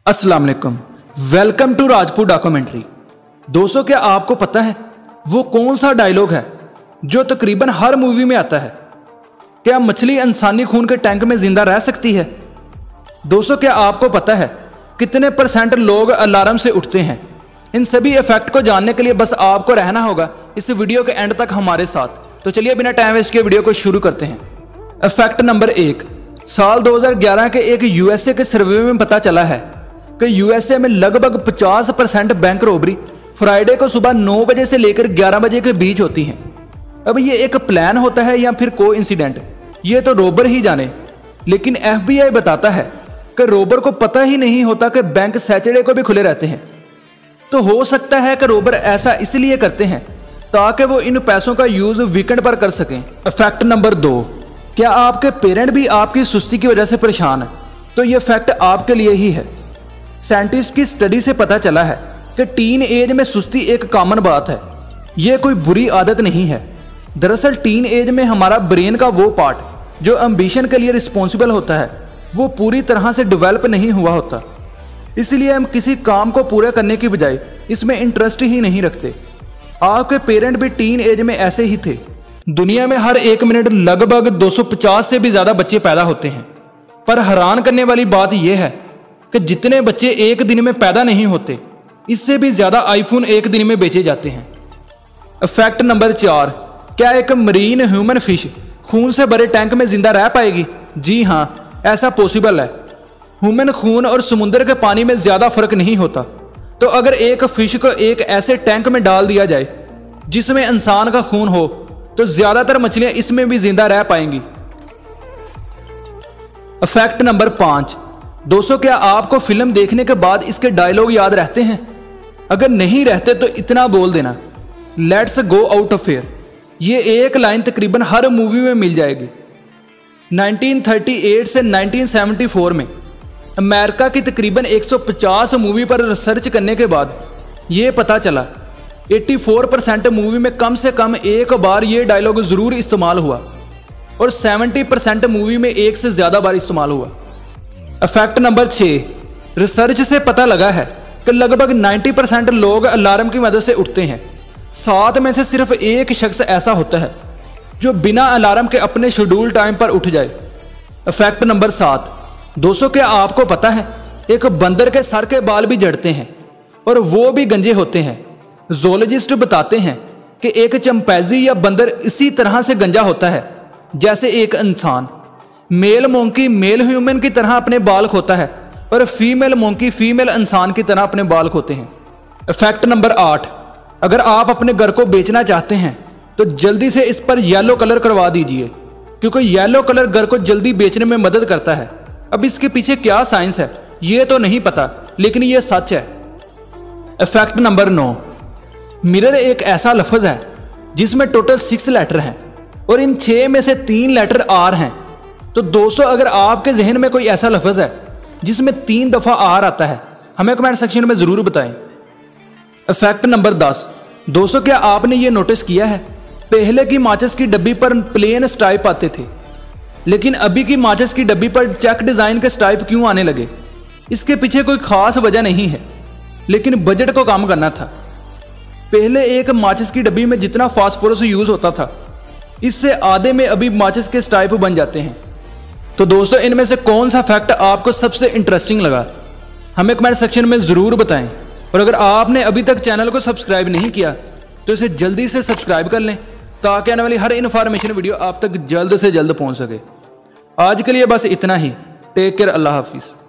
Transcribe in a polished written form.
अस्सलाम वालेकुम, welcome to Rajput documentary. दोस्तों, क्या आपको पता है वो कौन सा डायलॉग है जो तकरीबन हर मूवी में आता है? क्या मछली इंसानी खून के टैंक में जिंदा रह सकती है? दोस्तों, क्या आपको पता है कितने % लोग अलार्म से उठते हैं? इन सभी इफेक्ट को जानने के लिए बस आपको रहना होगा इस वीडियो के एंड तक हमारे साथ। तो चलिए बिना टाइम वेस्ट के वीडियो को शुरू करते हैं। इफेक्ट नंबर 1, साल 2011 के एक यूएसए के सर्वे में पता चला है कि यूएसए में लगभग 50% बैंक रॉबरी फ्राइडे को सुबह 9 बजे से लेकर 11 बजे के बीच होती हैं। अब ये एक प्लान होता है या फिर कोइंसिडेंट, ये तो रोबर ही जाने। लेकिन FBI बताता है कि रोबर को पता ही नहीं होता कि बैंक सैटरडे को भी खुले रहते हैं। तो हो सकता है कि रोबर ऐसा इसलिए करते हैं ताकि वो इन पैसों का यूज वीकेंड पर कर सकें। फैक्ट नंबर 2, क्या आपके पेरेंट भी आपकी सुस्ती की वजह से परेशान है? तो ये फैक्ट आपके लिए ही है। साइंटिस्ट की स्टडी से पता चला है कि टीन एज में सुस्ती एक कॉमन बात है। ये कोई बुरी आदत नहीं है। दरअसल टीन एज में हमारा ब्रेन का वो पार्ट जो एम्बिशन के लिए रिस्पॉन्सिबल होता है वो पूरी तरह से डेवलप नहीं हुआ होता। इसलिए हम किसी काम को पूरा करने की बजाय इसमें इंटरेस्ट ही नहीं रखते। आपके पेरेंट भी टीन एज में ऐसे ही थे। दुनिया में हर 1 मिनट लगभग 250 से भी ज्यादा बच्चे पैदा होते हैं। पर हैरान करने वाली बात यह है कि जितने बच्चे एक दिन में पैदा नहीं होते, इससे भी ज्यादा आईफोन एक दिन में बेचे जाते हैं। फैक्ट नंबर 4, क्या एक मरीन ह्यूमन फिश खून से भरे टैंक में जिंदा रह पाएगी? जी हाँ, ऐसा पॉसिबल है। ह्यूमन खून और समुद्र के पानी में ज्यादा फर्क नहीं होता। तो अगर एक फिश को एक ऐसे टैंक में डाल दिया जाए जिसमें इंसान का खून हो तो ज्यादातर मछलियां इसमें भी जिंदा रह पाएंगी। फैक्ट नंबर 5, दोस्तों, क्या आपको फिल्म देखने के बाद इसके डायलॉग याद रहते हैं? अगर नहीं रहते तो इतना बोल देना, let's go out of here. ये एक लाइन तकरीबन हर मूवी में मिल जाएगी। 1938 से 1974 में अमेरिका की तकरीबन 150 मूवी पर रिसर्च करने के बाद ये पता चला 84% मूवी में कम से कम एक बार ये डायलॉग जरूर इस्तेमाल हुआ और 70% मूवी में एक से ज्यादा बार इस्तेमाल हुआ। फैक्ट नंबर 6, रिसर्च से पता लगा है कि लगभग 90% लोग अलार्म की मदद से उठते हैं। 7 में से सिर्फ एक शख्स ऐसा होता है जो बिना अलार्म के अपने शेड्यूल टाइम पर उठ जाए। फैक्ट नंबर 7, दोस्तों, क्या आपको पता है एक बंदर के सर के बाल भी झड़ते हैं और वो भी गंजे होते हैं। ज़ूलॉजिस्ट बताते हैं कि एक चिंपैंजी या बंदर इसी तरह से गंजा होता है जैसे एक इंसान। मेल मोंकी मेल ह्यूमन की तरह अपने बाल खोता है और फीमेल मोंकी फीमेल इंसान की तरह अपने बाल खोते हैं। फैक्ट नंबर 8, अगर आप अपने घर को बेचना चाहते हैं तो जल्दी से इस पर येलो कलर करवा दीजिए, क्योंकि येलो कलर घर को जल्दी बेचने में मदद करता है। अब इसके पीछे क्या साइंस है ये तो नहीं पता, लेकिन ये सच है। फैक्ट नंबर 9, मिरर एक ऐसा लफ्ज है जिसमें टोटल 6 लेटर हैं और इन 6 में से 3 लेटर आर हैं। तो दोस्तों, अगर आपके जहन में कोई ऐसा लफ्ज है जिसमें 3 दफा आर आता है, हमें कमेंट सेक्शन में जरूर बताएं। फैक्ट नंबर 10, दोस्तों, क्या आपने ये नोटिस किया है पहले की माचिस की डब्बी पर प्लेन स्ट्राइप आते थे, लेकिन अभी की माचिस की डब्बी पर चेक डिजाइन के स्ट्राइप क्यों आने लगे? इसके पीछे कोई खास वजह नहीं है, लेकिन बजट को कम करना था। पहले एक माचिस की डब्बी में जितना फास्फोरस यूज होता था, इससे आधे में अभी माचिस के स्ट्राइप बन जाते हैं। तो दोस्तों, इनमें से कौन सा फैक्ट आपको सबसे इंटरेस्टिंग लगा, हमें कमेंट सेक्शन में जरूर बताएं। और अगर आपने अभी तक चैनल को सब्सक्राइब नहीं किया तो इसे जल्दी से सब्सक्राइब कर लें ताकि आने वाली हर इन्फॉर्मेशन वीडियो आप तक जल्द से जल्द पहुंच सके। आज के लिए बस इतना ही। टेक केयर, अल्लाह हाफिज़।